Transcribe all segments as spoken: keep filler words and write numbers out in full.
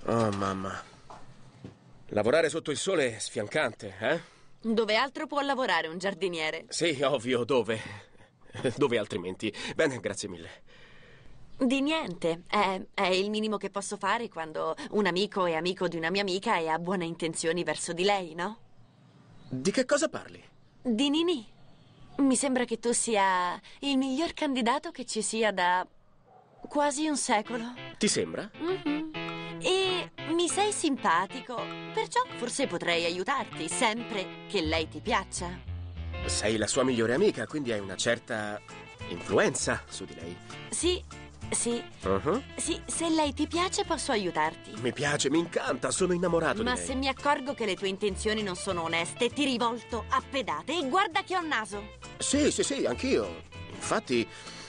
Oh, mamma. Lavorare sotto il sole è sfiancante, eh? Dove altro può lavorare un giardiniere? Sì, ovvio, dove? Dove altrimenti? Bene, grazie mille. Di niente. È, è il minimo che posso fare quando un amico è amico di una mia amica e ha buone intenzioni verso di lei, no? Di che cosa parli? Di Nini. Mi sembra che tu sia il miglior candidato che ci sia da quasi un secolo. Ti sembra? Mm-hmm. E mi sei simpatico, perciò forse potrei aiutarti, sempre che lei ti piaccia. Sei la sua migliore amica, quindi hai una certa influenza su di lei. Sì, sì. Uh-huh. Sì, se lei ti piace posso aiutarti. Mi piace, mi incanta, sono innamorato Ma di lei. se mi accorgo che le tue intenzioni non sono oneste, ti rivolto a pedate e guarda che ho naso. Sì, sì, sì, anch'io. Infatti,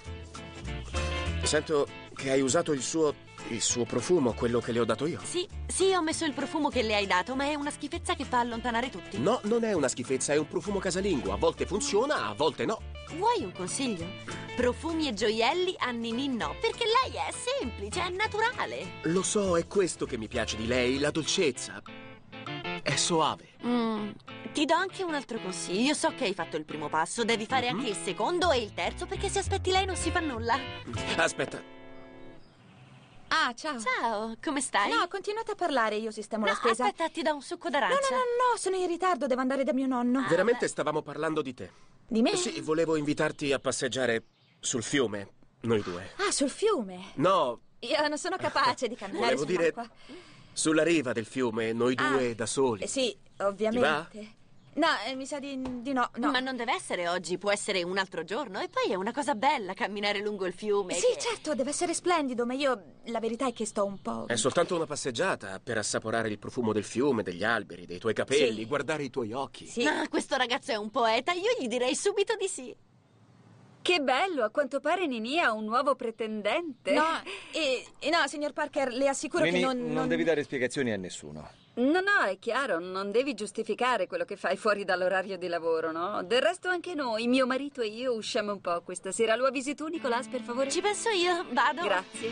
sento che hai usato il suo... il suo profumo, quello che le ho dato io. Sì, sì, ho messo il profumo che le hai dato, ma è una schifezza che fa allontanare tutti. No, non è una schifezza, è un profumo casalingo. A volte funziona, a volte no. Vuoi un consiglio? Profumi e gioielli a Nini no, perché lei è semplice, è naturale. Lo so, è questo che mi piace di lei, la dolcezza. È soave. Mm, ti do anche un altro consiglio. So che hai fatto il primo passo, devi fare Mhm. anche il secondo e il terzo, perché se aspetti lei non si fa nulla. Aspetta. Ah, ciao. Ciao, come stai? No, continuate a parlare, io sistemo No, la spesa. aspetta, ti do un succo No, no, d'arancia. no, no, sono in ritardo, devo andare da mio nonno. Veramente stavamo parlando di te. Di me? Sì, volevo invitarti a passeggiare sul fiume, noi due. Ah, sul fiume. No, Io non sono capace di camminare volevo dire sull'acqua. sulla riva del fiume, noi Ah, due da soli. Eh, sì, ovviamente. No, eh, mi sa di, di no, no. Ma non deve essere oggi, può essere un altro giorno. E poi è una cosa bella camminare lungo il fiume. Sì, che- certo, deve essere splendido, ma io la verità è che sto un po'... È soltanto una passeggiata per assaporare il profumo del fiume, degli alberi, dei tuoi capelli, Sì. guardare i tuoi occhi. Sì. Ah, questo ragazzo è un poeta, io gli direi subito di sì. Che bello, a quanto pare Nini ha un nuovo pretendente. No, e, e no, signor Parker, le assicuro Nini, che non, non non... devi dare spiegazioni a nessuno. No, no, è chiaro, non devi giustificare quello che fai fuori dall'orario di lavoro, no? Del resto anche noi, mio marito e io, usciamo un po' questa sera. Lo avvisi tu, Nicolas, per favore? Ci penso io, vado. Grazie.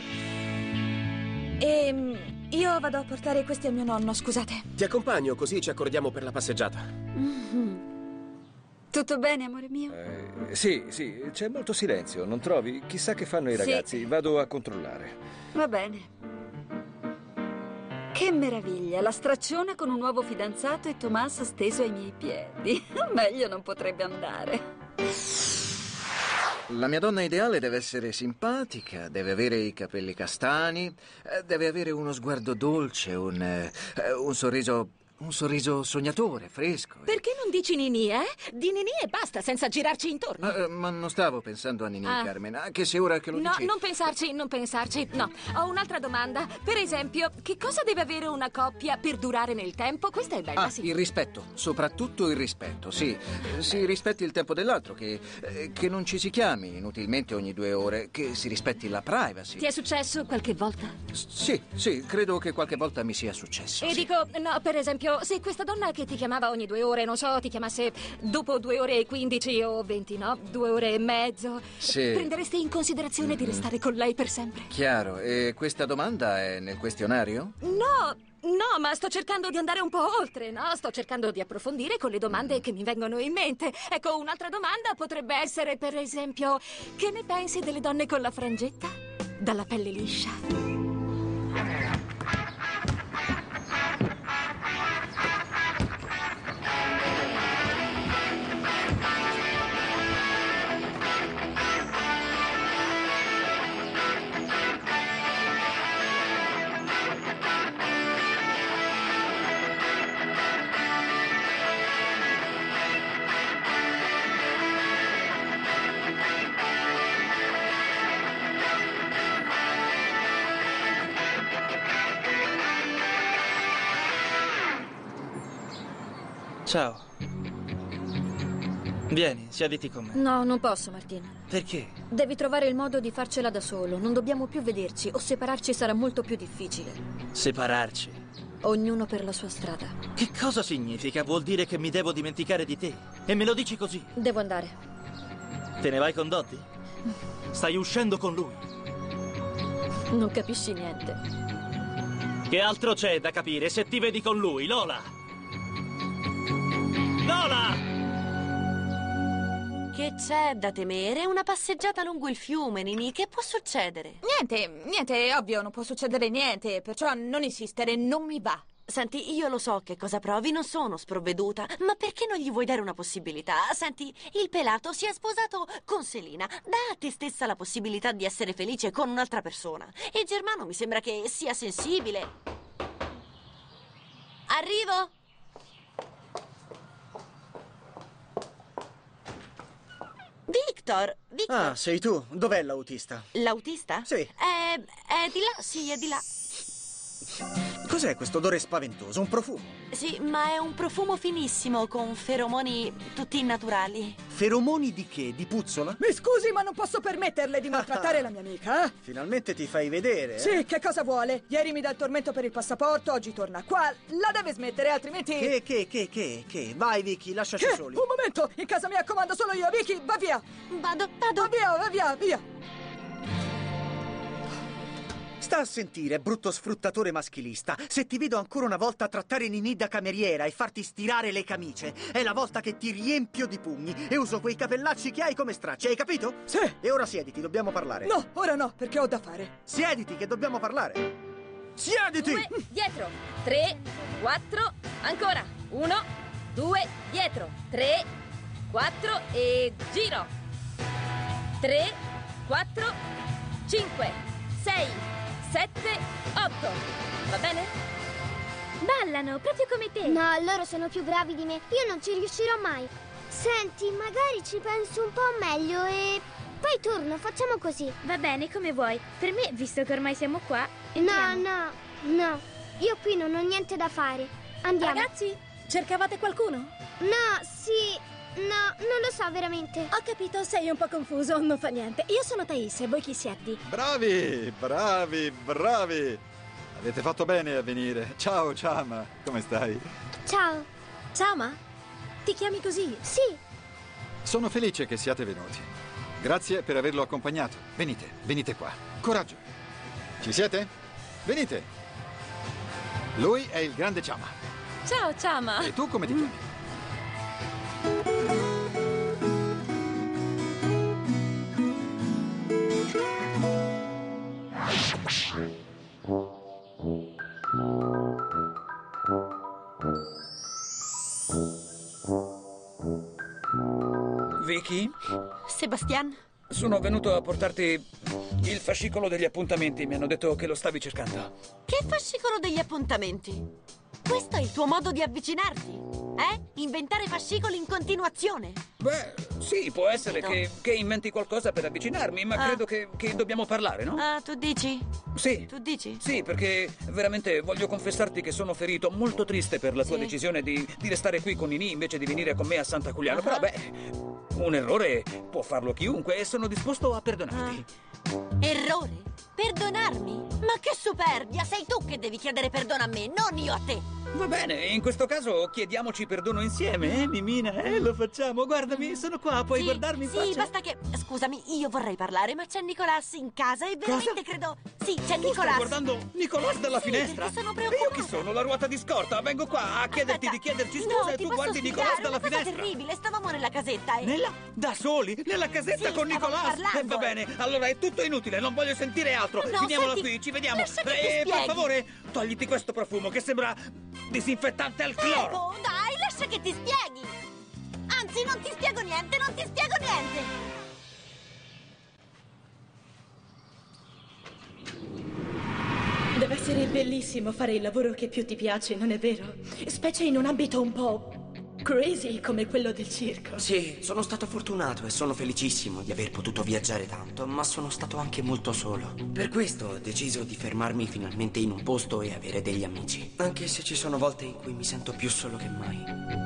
E io vado a portare questi a mio nonno, scusate. Ti accompagno, così ci accordiamo per la passeggiata. Tutto bene, amore mio? Eh, sì, sì, c'è molto silenzio, non trovi? Chissà che fanno i Sì. ragazzi, vado a controllare. Va bene. Che meraviglia, la stracciona con un nuovo fidanzato e Tomas steso ai miei piedi. Meglio non potrebbe andare. La mia donna ideale deve essere simpatica, deve avere i capelli castani, eh, deve avere uno sguardo dolce, un, eh, un sorriso... un sorriso sognatore, fresco. Perché non dici Nini, eh? Di Nini e basta, senza girarci intorno. Ma, eh, ma non stavo pensando a Nini, Ah. Carmen, anche se ora che lo No, dici... non pensarci, non pensarci. No, ho un'altra domanda. Per esempio, che cosa deve avere una coppia per durare nel tempo? Questa è bella, Ah, sì. il rispetto, soprattutto il rispetto, sì. Eh, Si rispetti il tempo dell'altro, che, eh, che non ci si chiami inutilmente ogni due ore, che si rispetti la privacy. Ti è successo qualche volta? S- Sì, sì, credo che qualche volta mi sia successo. E sì. dico, no, per esempio, se questa donna che ti chiamava ogni due ore, non so, ti chiamasse dopo due ore e quindici o venti, no? Due ore e mezzo. Sì. Prenderesti in considerazione di restare con lei per sempre? Chiaro, e questa domanda è nel questionario? No, no, ma sto cercando di andare un po' oltre, no? Sto cercando di approfondire con le domande che mi vengono in mente. Ecco, un'altra domanda potrebbe essere, per esempio, che ne pensi delle donne con la frangetta? Dalla pelle liscia? Ciao. Vieni, siediti con me. No, non posso, Martina. Perché? Devi trovare il modo di farcela da solo. Non dobbiamo più vederci o separarci sarà molto più difficile. Separarci. Ognuno per la sua strada. Che cosa significa? Vuol dire che mi devo dimenticare di te. E me lo dici così. Devo andare. Te ne vai con Dottie? Stai uscendo con lui. Non capisci niente. Che altro c'è da capire se ti vedi con lui, Lola? Lola! Che c'è da temere? Una passeggiata lungo il fiume, Nini. Che può succedere? Niente, niente, è ovvio, non può succedere niente, perciò non insistere, non mi va. Senti, io lo so che cosa provi, non sono sprovveduta, ma perché non gli vuoi dare una possibilità? Senti, il pelato si è sposato con Selina. Dà a te stessa la possibilità di essere felice con un'altra persona. E Germano mi sembra che sia sensibile. Arrivo? Victor, Victor. Ah, sei tu. Dov'è l'autista? L'autista? Sì. È, è di là, sì, è di là. Cos'è questo odore spaventoso? Un profumo? Sì, ma è un profumo finissimo con feromoni tutti naturali. Feromoni di che? Di puzzola? Mi scusi, ma non posso permetterle di maltrattare la mia amica, eh? Finalmente ti fai vedere, eh? Sì, che cosa vuole? Ieri mi dà il tormento per il passaporto, oggi torna qua. La deve smettere, altrimenti... Che, che, che, che, che? Vai, Vicky, lasciaci Che? soli. Un momento! In casa mia comando solo io, Vicky, va via! Vado, vado. Va via, va via, via! Sta a sentire, brutto sfruttatore maschilista. Se ti vedo ancora una volta trattare Nini da cameriera e farti stirare le camicie, è la volta che ti riempio di pugni e uso quei capellacci che hai come stracci, hai capito? Sì! E ora siediti, dobbiamo parlare. No, ora no, perché ho da fare. Siediti, che dobbiamo parlare. Siediti! Due, dietro. Tre, quattro, ancora. Uno, due, dietro. Tre, quattro e giro. Tre, quattro, cinque, sei, sette, otto. Va bene? Ballano, proprio come te. No, loro sono più bravi di me. Io non ci riuscirò mai. Senti, magari ci penso un po' meglio e poi torno, facciamo così. Va bene, come vuoi. Per me, visto che ormai siamo qua, entriamo. No, no, no. Io qui non ho niente da fare. Andiamo. Ragazzi, cercavate qualcuno? No, sì... No, non lo so veramente. Ho capito, sei un po' confuso, non fa niente. Io sono Thais e voi chi siete? Bravi, bravi, bravi. Avete fatto bene a venire. Ciao, Chama, come stai? Ciao. Chama? Ti chiami così? Sì. Sono felice che siate venuti. Grazie per averlo accompagnato. Venite, venite qua. Coraggio. Ci siete? Venite. Lui è il grande Chama. Ciao, Chama. E tu come ti chiami? Vicky? Sebastian? Sono venuto a portarti il fascicolo degli appuntamenti. Mi hanno detto che lo stavi cercando. Che fascicolo degli appuntamenti? Questo è il tuo modo di avvicinarti? Eh? Inventare fascicoli in continuazione? Beh, sì, può essere No. che, che inventi qualcosa per avvicinarmi, ma Ah. credo che, che dobbiamo parlare, no? Ah, tu dici? Sì. Tu dici? Sì, perché veramente voglio confessarti che sono ferito, molto triste per la tua Sì. decisione di, di restare qui con Nini invece di venire con me a Santa Giuliano. Ah. Però, beh, un errore può farlo chiunque e sono disposto a perdonarti. Errore? Perdonarmi? Ma che superbia! Sei tu che devi chiedere perdono a me, non io a te! Va bene, in questo caso chiediamoci perdono insieme, eh, Mimina? Eh, lo facciamo. Guardami, sono qua, puoi Sì, guardarmi in sì, faccia? basta che... Scusami, io vorrei parlare, ma c'è Nicolas in casa e veramente credo... Sì, c'è Tu Nicolas. stai guardando Nicolas dalla Sì, finestra? perché sono E io preoccupata. chi sono? La ruota di scorta. Vengo qua a chiederti di chiederci scusa No, e ti tu posso guardi spiegare, Nicolas dalla una cosa finestra. terribile, stavamo nella casetta e... Nella... Da soli? Nella casetta Sì, con stavamo Nicolas? parlando. E va bene, allora è tutto inutile, non voglio sentire altro. No, Finiamola senti, qui, ci vediamo. lascia che ti E per spieghi. favore, togliti questo profumo che sembra disinfettante al cloro. Ecco, dai, lascia che ti spieghi! Anzi, non ti spiego niente, non ti spiego niente! Deve essere bellissimo fare il lavoro che più ti piace, non è vero? Specie in un ambito un po' crazy come quello del circo. Sì, sono stato fortunato e sono felicissimo di aver potuto viaggiare tanto, ma sono stato anche molto solo. Per questo ho deciso di fermarmi finalmente in un posto e avere degli amici. Anche se ci sono volte in cui mi sento più solo che mai.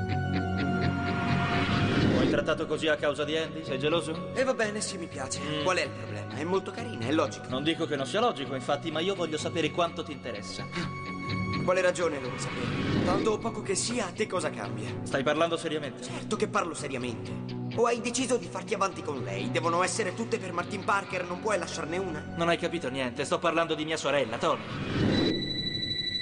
Ho trattato così a causa di Andy? Sei geloso? E va bene, sì, mi piace. Mm. Qual è il problema? È molto carina, è logico. Non dico che non sia logico, infatti, ma io voglio sapere quanto ti interessa. Quale ragione lo vuoi sapere? Tanto o poco che sia, a te cosa cambia? Stai parlando seriamente? Certo che parlo seriamente. O hai deciso di farti avanti con lei? Devono essere tutte per Martin Parker, non puoi lasciarne una? Non hai capito niente, sto parlando di mia sorella, Tony.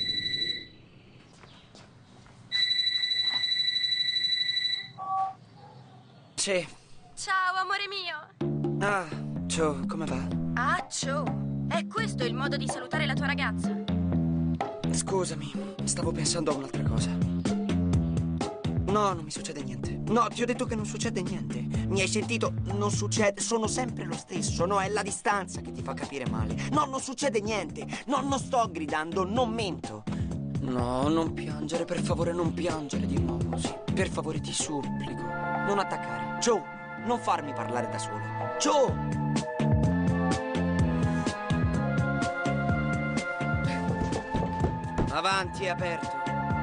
Sì. Ciao, amore mio. Ah, ciao, come va? Ah, ciao. È questo il modo di salutare la tua ragazza? Scusami, stavo pensando a un'altra cosa. No, non mi succede niente. No, ti ho detto che non succede niente. Mi hai sentito? Non succede, sono sempre lo stesso. No, è la distanza che ti fa capire male. No, non succede niente. No, non sto gridando, non mento. No, non piangere, per favore, non piangere di nuovo, sì. Per favore, ti supplico. Non attaccare. Joe, non farmi parlare da solo. Joe! Avanti, è aperto.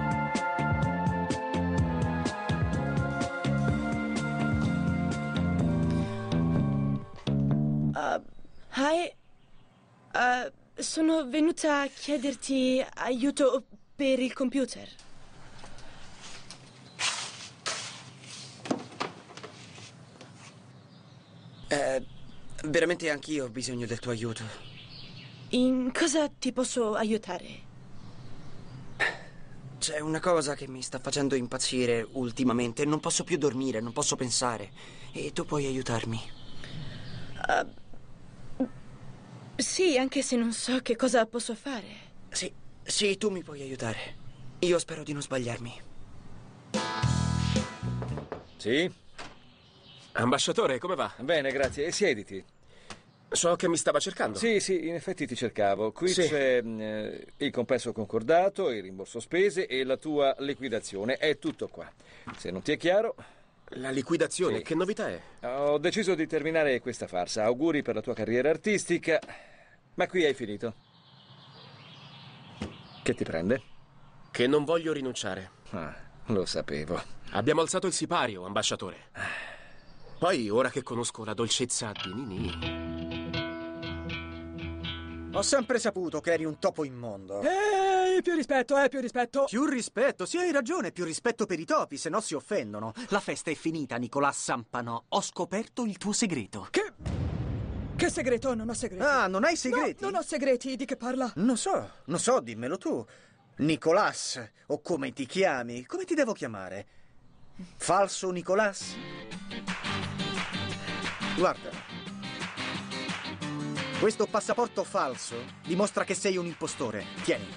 Uh, hi. Uh, sono venuta a chiederti aiuto per il computer. Eh, veramente anch'io ho bisogno del tuo aiuto. In cosa ti posso aiutare? C'è una cosa che mi sta facendo impazzire ultimamente. Non posso più dormire, non posso pensare. E tu puoi aiutarmi. Uh, sì, anche se non so che cosa posso fare. Sì, sì, tu mi puoi aiutare. Io spero di non sbagliarmi. Sì? Ambasciatore, come va? Bene, grazie. E siediti. So che mi stava cercando. Sì, sì, in effetti ti cercavo. Qui Sì. c'è eh, il compenso concordato, il rimborso spese e la tua liquidazione. È tutto qua. Se non ti è chiaro... La liquidazione, Sì. che novità è? Ho deciso di terminare questa farsa. Auguri per la tua carriera artistica. Ma qui hai finito. Che ti prende? Che non voglio rinunciare. Ah, lo sapevo. Abbiamo alzato il sipario, ambasciatore. Poi, ora che conosco la dolcezza di Nini... Ho sempre saputo che eri un topo immondo. Ehi, più rispetto, eh, più rispetto. Più rispetto, sì, hai ragione, più rispetto per i topi, se no si offendono. La festa è finita, Nicolás Sampanò. Ho scoperto il tuo segreto. Che... Che segreto? Non ho segreti. Ah, non hai segreti? No, non ho segreti. Di che parla? Non so, non so, dimmelo tu. Nicolás, o come ti chiami? Come ti devo chiamare? Falso Nicolás? Guarda. Questo passaporto falso dimostra che sei un impostore. Tieni.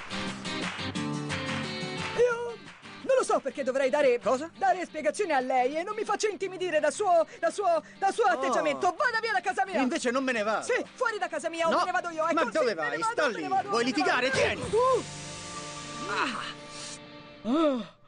Io non lo so perché dovrei dare... Cosa? Dare spiegazioni a lei e non mi faccio intimidire dal suo... dal suo... dal suo atteggiamento. Vada via da casa mia! Invece non me ne vado. Sì, fuori da casa mia o No. me ne vado io. Ecco, Ma dove sì, me vai? ne vado, Sta me lì. ne vado, Vuoi me ne litigare? vado. Tieni. Uh. Ah. Oh.